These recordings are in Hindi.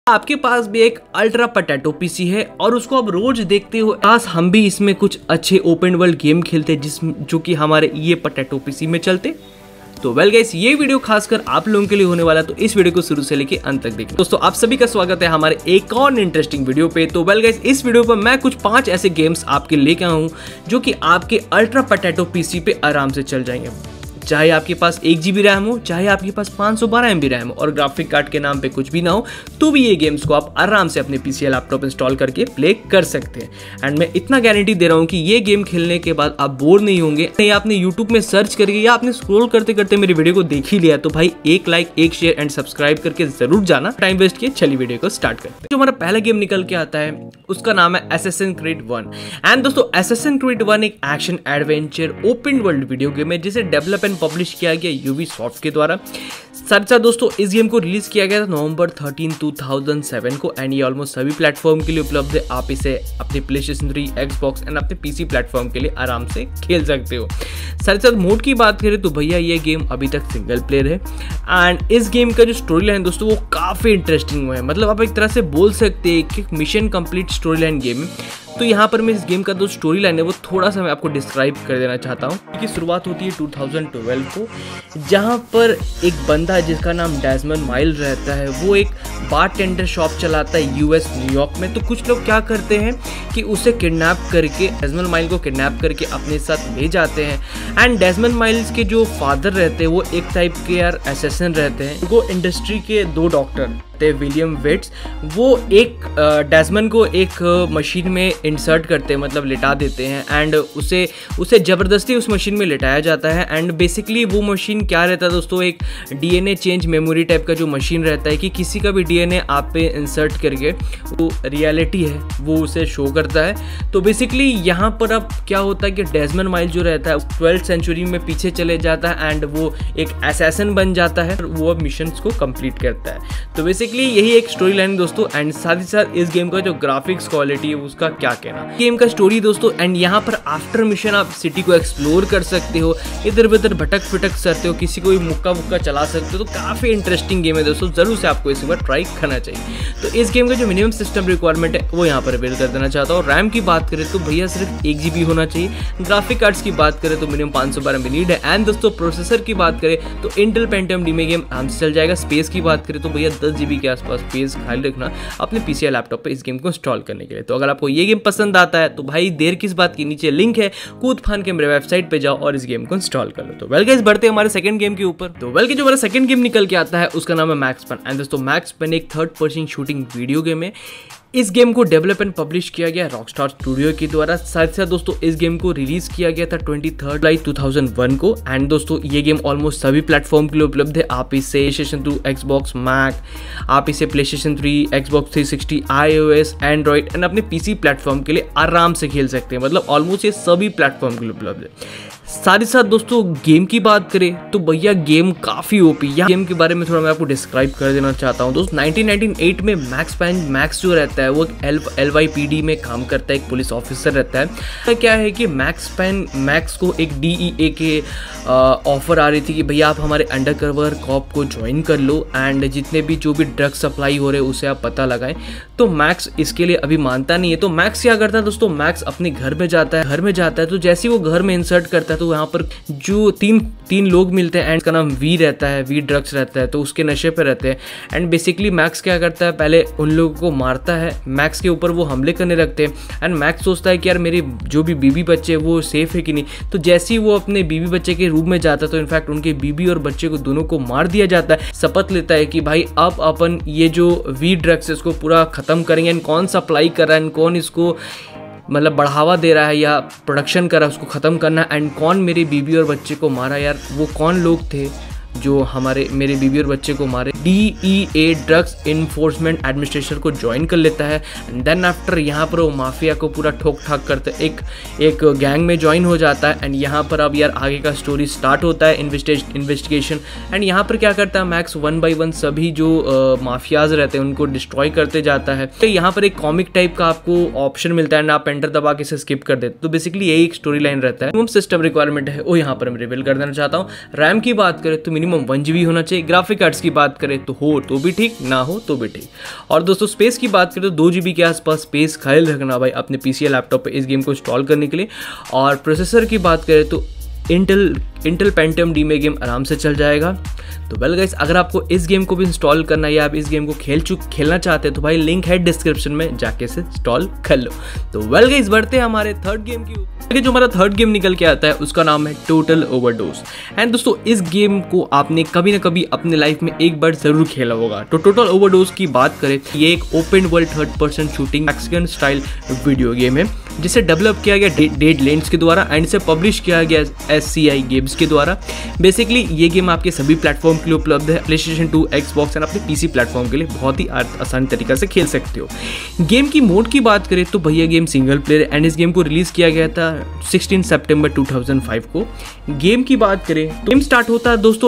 आपके पास भी एक अल्ट्रा पोटैटो पीसी है और उसको आप रोज देखते हो, आज हम भी इसमें कुछ अच्छे ओपन वर्ल्ड गेम खेलते जो कि हमारे ये पोटैटो पीसी में चलते। तो वेल गाइस, ये वीडियो खासकर आप लोगों के लिए होने वाला है, तो इस वीडियो को शुरू से लेके अंत तक देखिए। दोस्तों आप सभी का स्वागत है हमारे एक और इंटरेस्टिंग वीडियो पे। तो वेल गाइस, इस वीडियो पर मैं कुछ 5 ऐसे गेम्स आपके लेके आया हूं जो कि आपके अल्ट्रा पोटैटो पीसी पे आराम से चल जाएंगे, चाहे आपके पास 1 GB रैम हो, चाहे आपके पास 512 MB रैम हो और ग्राफिक कार्ड के नाम पे कुछ भी ना हो, तो भी ये गेम्स को आप आराम से अपने पीसी या लैपटॉप इंस्टॉल करके प्ले कर सकते हैं। एंड मैं इतना गारंटी दे रहा हूँ कि ये गेम खेलने के बाद आप बोर नहीं होंगे। नहीं, आपने यूट्यूब में सर्च करके या आपने स्क्रॉल करते करते मेरी वीडियो को देख ही लिया, तो भाई एक लाइक, एक शेयर एंड सब्सक्राइब करके जरूर जाना। टाइम वेस्ट किए, चलिए वीडियो को स्टार्ट करते हैं। जो हमारा पहला गेम निकल के आता है उसका नाम है Assassin's Creed 1। एंड दोस्तों Assassin's Creed 1 एक action adventure open world video game है जिसे डेवलप एंड पब्लिश किया गया यूबीसॉफ्ट के द्वारा। साथ साथ दोस्तों इस गेम को रिलीज किया गया था नवंबर 13, 2007 को एंड ये ऑलमोस्ट सभी प्लेटफॉर्म के लिए उपलब्ध है। आप इसे अपने प्लेस्टेशन 3, एक्सबॉक्स एंड अपने पीसी प्लेटफॉर्म के लिए आराम से खेल सकते हो। साथ साथ मोड की बात करें तो भैया ये गेम अभी तक सिंगल प्लेयर है एंड इस गेम का जो स्टोरी लाइन दोस्तों वो काफ़ी इंटरेस्टिंग है। मतलब आप एक तरह से बोल सकते हैं कि mission complete story line game है। तो यहाँ पर मैं इस गेम का जो स्टोरी लाइन है वो थोड़ा सा मैं आपको डिस्क्राइब कर देना चाहता हूँ कि शुरुआत होती है 2012 को, जहाँ पर एक बंदा है जिसका नाम डेजमंड माइल रहता है। वो एक बारटेंडर शॉप चलाता है यूएस न्यूयॉर्क में। तो कुछ लोग क्या करते हैं कि उसे किडनैप करके, डेजमंड माइल को किडनैप करके अपने साथ ले जाते हैं। एंड डेजमंड माइल्स के जो फादर रहते हैं वो एक टाइप के एसेसिन रहते हैं। वो इंडस्ट्री के 2 डॉक्टर विलियम वेट्स, वो एक डेजमंड को एक मशीन में इंसर्ट करते हैं, मतलब लिटा देते हैं एंड उसे ज़बरदस्ती उस मशीन में लिटाया जाता है। एंड बेसिकली वो मशीन क्या रहता है दोस्तों, एक डीएनए चेंज मेमोरी टाइप का जो मशीन रहता है कि किसी का भी डीएनए आप पे इंसर्ट करके वो रियलिटी है वो उसे शो करता है। तो बेसिकली यहाँ पर अब क्या होता है कि डेजमंड माइल जो रहता है 12th सेंचुरी में पीछे चले जाता है एंड वो एक असैसिन बन जाता है, वो अब मिशंस को कंप्लीट करता है। तो बेसिकली यही एक स्टोरी लाइन दोस्तों। एंड साथ ही साथ इस गेम का जो ग्राफिक्स क्वालिटी है उसका क्या कहना, गेम का स्टोरी दोस्तों। एंड यहाँ पर आफ्टर मिशन आप सिटी को एक्सप्लोर कर सकते हो, इधर उधर भटक फिटक सकते हो, किसी को भी मुक्का मुक्का चला सकते हो। तो काफी इंटरेस्टिंग गेम है दोस्तों, जरूर से आपको इस बार ट्राई करना चाहिए। तो इस गेम का जो मिनिमम सिस्टम रिक्वायरमेंट है वो यहाँ पर रिवील कर देना चाहता हूँ। रैम की बात करें तो भैया सिर्फ 1 GB होना चाहिए। ग्राफिक कार्ड्स की बात करें तो मिनिमम 512 MB नीड है। एंड दोस्तों प्रोसेसर की बात करें तो इंटेल पेंटियम डी में गेम आराम से चल जाएगा। स्पेस की बात करें तो भैया 10 GB के आसपास स्पेस खाली रखना अपने पीसी या लैपटॉप पे इस गेम को इंस्टॉल करने के लिए। तो अगर आपको ये गेम पसंद आता है तो भाई देर किस बात की, नीचे लिंक है, कूद फान के मेरे वेबसाइट पे जाओ और इस गेम को इंस्टॉल कर लो। तो वेल गाइस, बढ़ते हैं हमारे सेकंड गेम के ऊपर। तो वेल जो हमारा सेकंड गेम निकल के आता है उसका नाम है मैक्स पेन। एंड दोस्तों मैक्स पेन एक 3rd person shooting video game है। इस गेम को डेवलप एंड पब्लिश किया गया रॉकस्टार स्टूडियो के द्वारा। साथ साथ दोस्तों इस गेम को रिलीज किया गया था 23 जुलाई 2001 को। एंड दोस्तों ये गेम ऑलमोस्ट सभी प्लेटफॉर्म के लिए उपलब्ध है। आप इसे PlayStation 2, एक्सबॉक्स, मैक, आप इसे PlayStation 3, Xbox 360, iOS, Android and अपने पीसी प्लेटफॉर्म के लिए आराम से खेल सकते हैं। मतलब ऑलमोस्ट ये सभी प्लेटफॉर्म के लिए उपलब्ध है। साथ ही साथ दोस्तों गेम की बात करें तो भैया गेम काफ़ी ओपी। यहाँ गेम के बारे में थोड़ा मैं आपको डिस्क्राइब कर देना चाहता हूँ दोस्त। 1998 में मैक्स जो रहता है वो LYPD में काम करता है, एक पुलिस ऑफिसर रहता है। क्या है कि मैक्स को एक DEA के ऑफर आ रही थी कि भैया आप हमारे अंडरकवर कॉप को ज्वाइन कर लो एंड जितने भी जो भी ड्रग सप्लाई हो रहे हैं उसे आप पता लगाएं। तो मैक्स इसके लिए अभी मानता नहीं है। तो मैक्स क्या करता है दोस्तों, मैक्स अपने घर में जाता है। तो जैसे ही वो घर में इंसर्ट करता है तो यहाँ पर जो तीन लोग मिलते हैं एंड का नाम वी रहता है, वी ड्रग्स रहता है, तो उसके नशे पे रहते हैं। एंड बेसिकली मैक्स क्या करता है, पहले उन लोगों को मारता है, मैक्स के ऊपर वो हमले करने लगते हैं। एंड मैक्स सोचता है कि यार मेरे जो भी बीबी बच्चे वो सेफ है कि नहीं। तो जैसे ही वो अपने बीबी बच्चे के रूम में जाता है तो इनफैक्ट उनके बीबी और बच्चे को दोनों को मार दिया जाता है। शपथ लेता है कि भाई अब अपन ये जो वी ड्रग्स है इसको पूरा खत्म करेंगे। एंड कौन सप्लाई कर रहा है एंड कौन इसको मतलब बढ़ावा दे रहा है या प्रोडक्शन कर रहा है उसको ख़त्म करना। एंड कौन मेरी बीबी और बच्चे को मारा, यार वो कौन लोग थे जो मेरे बीबी और बच्चे को मारे। DEA ड्रग्स इन्फोर्समेंट एडमिनिस्ट्रेशन को ज्वाइन कर लेता है। एंड देन आफ्टर यहाँ पर वो माफिया को पूरा ठोक ठाक करते एक गैंग में ज्वाइन हो जाता है। एंड यहाँ पर अब यार आगे का स्टोरी स्टार्ट होता है, इन्वेस्टिगेशन। एंड यहाँ पर क्या करता है मैक्स 1 by 1 सभी जो माफियाज रहते हैं उनको डिस्ट्रॉय करते जाता है। तो यहाँ पर एक कॉमिक टाइप का आपको ऑप्शन मिलता है एंड आप एंटर दबा के इसे स्किप कर देते। तो बेसिकली यही एक स्टोरी लाइन रहता है। सिस्टम रिक्वायरमेंट है वो यहाँ पर मैं रिवील कर देना चाहता हूँ। रैम की बात करें तो मिनिमम 1 GB होना चाहिए। ग्राफिक कार्ड्स की बात करें तो हो तो भी ठीक, ना हो तो भी ठीक। और दोस्तों स्पेस की बात करें तो 2 GB के आसपास स्पेस खाली रखना भाई अपने पीसी या लैपटॉप पे इस गेम को इंस्टॉल करने के लिए। और प्रोसेसर की बात करें तो इंटेल पेंटियम डी में गेम आराम से चल जाएगा। तो वेल गाइस, अगर आपको इस गेम को भी इंस्टॉल करना है या आप इस गेम को खेलना चाहते हैं तो भाई लिंक है डिस्क्रिप्शन में, जाके से इंस्टॉल कर लो। तो वेल गाइस, बढ़ते हैं हमारे थर्ड गेम की ऊपर। जो हमारा थर्ड गेम निकल के आता है उसका नाम है टोटल ओवरडोज। एंड दोस्तों इस गेम को आपने कभी ना कभी अपने लाइफ में एक बार जरूर खेला होगा। तो टोटल ओवरडोज की बात करें, ये एक open world third person shooting action style video game है जिसे डेवलप किया गया डेडलैंड्स के द्वारा एंड इसे पब्लिश किया गया SCI गेम्स के द्वारा। बेसिकली ये गेम आपके सभी प्लेटफॉर्म के लिए उपलब्ध है, PlayStation 2, Xbox एंड अपने PC प्लेटफॉर्म के लिए बहुत ही आसान तरीका से खेल सकते हो। गेम की मोड की बात करें तो भैया गेम सिंगल प्लेयर एंड इस गेम को रिलीज किया गया था 16 सितंबर 2005 को। गेम की बात करें तो गेम स्टार्ट होता है दोस्तों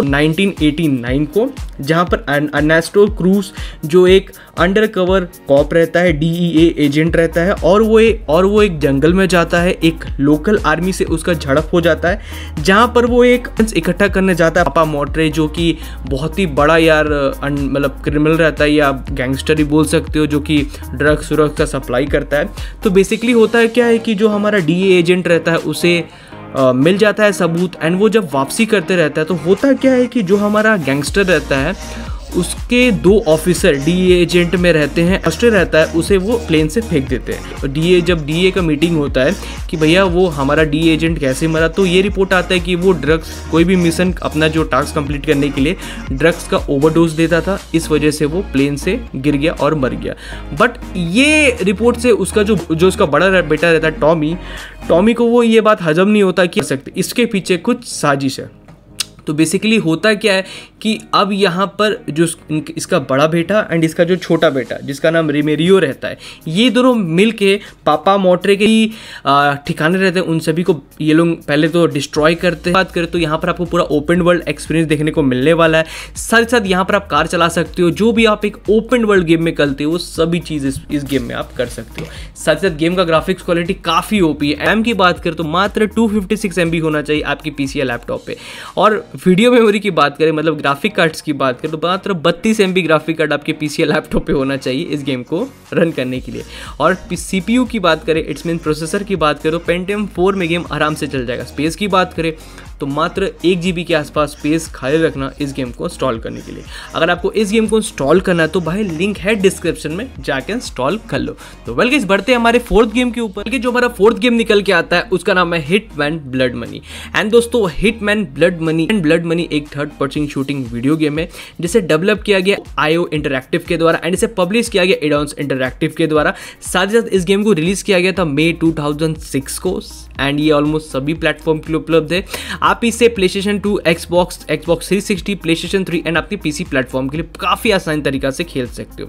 1989 को, जहां पर अर्नेस्टो क्रूज जो एक अंडर कवर कॉप रहता है, DEA एजेंट रहता है और वो एक जंगल में जाता है। एक लोकल आर्मी से उसका झड़प हो जाता है जहां पर वो एक इकट्ठा करने जाता है पापा मोट्रे, जो कि बहुत ही बड़ा यार मतलब क्रिमिनल रहता है या गैंगस्टर ही बोल सकते हो, जो कि ड्रग्स का सप्लाई करता है। तो बेसिकली होता है क्या है कि जो हमारा DEA एजेंट रहता है उसे मिल जाता है सबूत एंड वो जब वापसी करते रहता है तो होता क्या है कि जो हमारा गैंगस्टर रहता है उसके 2 ऑफिसर DEA एजेंट में रहते हैं, ऑस्ट्रेलिया रहता है, उसे वो प्लेन से फेंक देते हैं। तो जब DEA का मीटिंग होता है कि भैया वो हमारा DEA एजेंट कैसे मरा, तो ये रिपोर्ट आता है कि वो ड्रग्स कोई भी मिशन अपना जो टास्क कंप्लीट करने के लिए ड्रग्स का ओवरडोज देता था, इस वजह से वो प्लेन से गिर गया और मर गया। बट ये रिपोर्ट से उसका जो उसका बड़ा बेटा रहता है टॉमी को वो ये बात हजम नहीं होता कि इसके पीछे कुछ साजिश है। तो बेसिकली होता क्या है कि अब यहाँ पर जो इसका बड़ा बेटा एंड इसका जो छोटा बेटा जिसका नाम रिमेरियो रहता है, ये दोनों मिलके पापा मोट्रे के ही ठिकाने रहते हैं, उन सभी को ये लोग पहले तो डिस्ट्रॉय करते हैं। बात करें तो यहाँ पर आपको पूरा ओपन वर्ल्ड एक्सपीरियंस देखने को मिलने वाला है। साथ ही साथ यहाँ पर आप कार चला सकते हो, जो भी आप एक ओपन वर्ल्ड गेम में करते हो सभी चीज़ इस गेम में आप कर सकते हो। साथ ही साथ गेम का ग्राफिक्स क्वालिटी काफ़ी OP है। रैम की बात करें तो मात्र 256 MB होना चाहिए आपकी PC या लैपटॉप पे। और वीडियो मेमोरी की बात करें, मतलब ग्राफिक कार्ड्स की बात करें, तो मात्र 32 MB ग्राफिक कार्ड आपके PC या लैपटॉप पे होना चाहिए इस गेम को रन करने के लिए। और CPU की बात करें, इट्स मीन प्रोसेसर की बात करें तो पेंटियम 4 में गेम आराम से चल जाएगा। स्पेस की बात करें तो मात्र 1 GB के आसपास स्पेस खाली रखना इस गेम को इंस्टॉल करने के लिए। अगर आपको इस गेम को इंस्टॉल करना है तो भाई लिंक है डिस्क्रिप्शन में, जाके इंस्टॉल कर लो। तो वेल गाइस, बढ़ते हैं हमारे फोर्थ गेम के ऊपर। जो हमारा फोर्थ गेम निकल के आता है उसका नाम है हिटमैन ब्लड मनी। एंड दोस्तों हिटमैन ब्लड मनी एक third person shooting video game है जिसे डेवलप किया गया IO इंटरैक्टिव के द्वारा एंड इसे पब्लिश किया गया एडॉन्स इंटरैक्टिव के द्वारा। साथ ही साथ इस गेम को रिलीज किया गया था मई 2006 को एंड ये ऑलमोस्ट सभी प्लेटफॉर्म के लिए उपलब्ध है। आप इसे PlayStation 2, Xbox 360, PlayStation 3 एंड आपके PC प्लेटफॉर्म के लिए काफ़ी आसान तरीका से खेल सकते हो।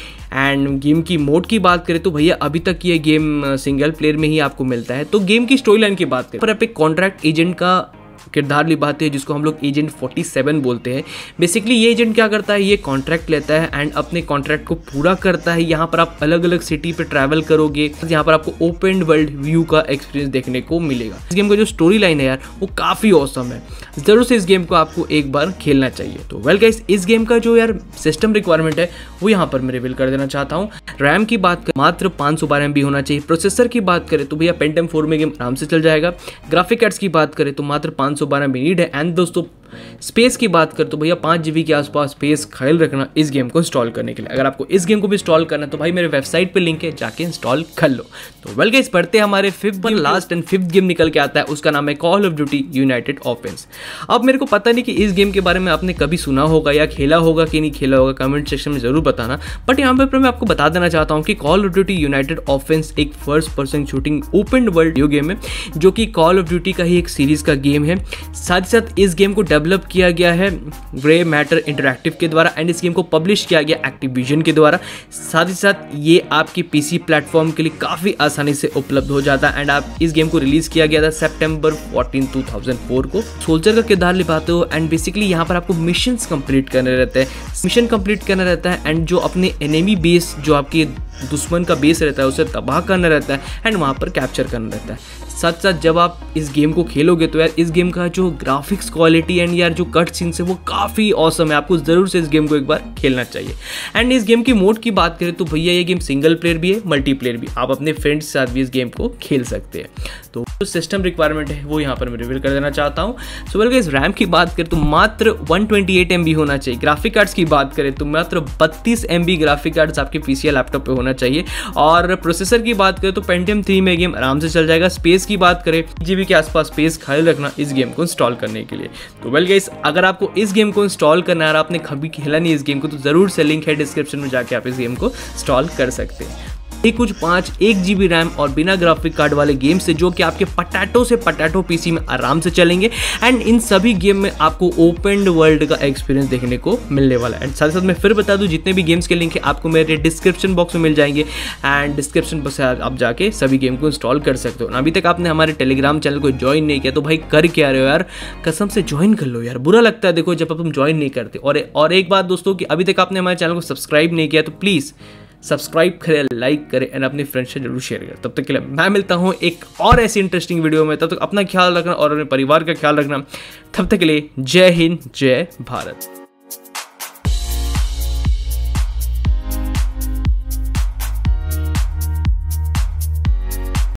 एंड गेम की मोड की बात करें तो भैया अभी तक ये गेम सिंगल प्लेयर में ही आपको मिलता है। तो गेम की स्टोरी लाइन की बात करें पर आप एक कॉन्ट्रैक्ट एजेंट का किरदार निभाते हैं जिसको हम लोग एजेंट 47 बोलते हैं। बेसिकली ये एजेंट क्या करता है, ये कॉन्ट्रैक्ट लेता है एंड अपने कॉन्ट्रैक्ट को पूरा करता है। यहाँ पर आप अलग अलग सिटी पे ट्रैवल करोगे, यहाँ पर आपको ओपन वर्ल्ड व्यू का एक्सपीरियंस देखने को मिलेगा। इस गेम का जो स्टोरी लाइन है यार वो काफ़ी ऑसम है, ज़रूर से इस गेम को आपको एक बार खेलना चाहिए। तो वेल गाइस, इस गेम का जो यार सिस्टम रिक्वायरमेंट है वो यहाँ पर मैं रिवील कर देना चाहता हूँ। रैम की बात करें मात्र 512 MB होना चाहिए। प्रोसेसर की बात करें तो भैया पेंटियम 4 में गेम आराम से चल जाएगा। ग्राफिक कार्ड्स की बात करें तो मात्र 512 MB नीड है। एंड दोस्तों स्पेस की बात करें तो भैया 5 GB के आसपास स्पेस ख्याल रखना इस गेम को इंस्टॉल करने के लिए। अगर आपको इस गेम को भी इंस्टॉल करना है तो भाई मेरे वेबसाइट पे लिंक है, जाके इंस्टॉल कर लो। तो वेल गाइस, पढ़ते हैं हमारे लास्ट एंड फिफ्थ गेम निकल के आता है, उसका नाम है Call of Duty United Offensive. अब मेरे को पता नहीं कि इस गेम के बारे में आपने कभी सुना होगा या खेला होगा कि नहीं खेला होगा, कमेंट सेक्शन में जरूर बताना। बट यहाँ पर मैं आपको बता देना चाहता हूँ कि Call of Duty United Offensive एक first person shooting open world video game है जो कि कॉल ऑफ ड्यूटी का ही एक सीरीज का गेम है। साथ ही साथ इस गेम को डेवलप किया गया है ग्रे मैटर इंटरैक्टिव के द्वारा एंड इस गेम को पब्लिश किया गया एक्टिविजन के द्वारा। साथ ही साथ ये आपके PC प्लेटफॉर्म के लिए काफ़ी आसानी से उपलब्ध हो जाता है एंड आप इस गेम को रिलीज किया गया था सितंबर 14, 2004 को। सोल्जर का किरदार निभाते हो एंड बेसिकली यहाँ पर आपको मिशंस कंप्लीट करने रहते हैं, मिशन कंप्लीट करना रहता है एंड जो अपने एनिमी बेस जो आपके दुश्मन का बेस रहता है उसे तबाह करना रहता है एंड वहाँ पर कैप्चर करना रहता है। साथ साथ जब आप इस गेम को खेलोगे तो यार इस गेम का जो ग्राफिक्स क्वालिटी एंड यार जो कट सीन्स है वो काफ़ी ऑसम है। आपको ज़रूर से इस गेम को एक बार खेलना चाहिए। एंड इस गेम की मोड की बात करें तो भैया ये गेम सिंगल प्लेयर भी है, मल्टीप्लेयर भी, आप अपने फ्रेंड्स के साथ भी इस गेम को खेल सकते हैं। तो जो सिस्टम रिक्वायरमेंट है वो यहाँ पर मैं रिवील कर देना चाहता हूँ। सो वेल गाइस, रैम की बात करें तो मात्र 128 MB होना चाहिए। ग्राफिक कार्ड्स की बात करें तो मात्र 32 MB ग्राफिक कार्ड्स आपके पीसी या लैपटॉप पे होना चाहिए। और प्रोसेसर की बात करें तो पेंटियम 3 में गेम आराम से चल जाएगा। स्पेस की बात करें, GB के आसपास स्पेस खाली रखना इस गेम को इंस्टॉल करने के लिए। तो वेल गाइस, अगर आपको इस गेम को इंस्टॉल करना है और आपने कभी खेला नहीं इस गेम को तो जरूर से लिंक है डिस्क्रिप्शन में, जाके आप इस गेम को इंस्टॉल कर सकते हैं। ये कुछ 1 GB रैम और बिना ग्राफिक कार्ड वाले गेम से जो कि आपके पटैटो से पटैटो पीसी में आराम से चलेंगे। एंड इन सभी गेम में आपको ओपन वर्ल्ड का एक्सपीरियंस देखने को मिलने वाला है। एंड साथ साथ मैं फिर बता दूं, जितने भी गेम्स के लिंक है आपको मेरे डिस्क्रिप्शन बॉक्स में मिल जाएंगे। एंड डिस्क्रिप्शन बॉक्स से आप जाके सभी गेम को इंस्टॉल कर सकते हो। अभी तक आपने हमारे टेलीग्राम चैनल को ज्वाइन नहीं किया तो भाई कर क्या रहे हो यार, कसम से ज्वाइन कर लो यार। बुरा लगता है देखो जब तुम ज्वाइन नहीं करते। और एक बात दोस्तों कि अभी तक आपने हमारे चैनल को सब्सक्राइब नहीं किया तो प्लीज़ सब्सक्राइब करें, लाइक करें एंड अपने फ्रेंड्स से जरूर शेयर करें। तब तक के लिए मैं मिलता हूं एक और ऐसी इंटरेस्टिंग वीडियो में। तब तक अपना ख्याल रखना और अपने परिवार का ख्याल रखना। तब तक के लिए जय हिंद, जय भारत।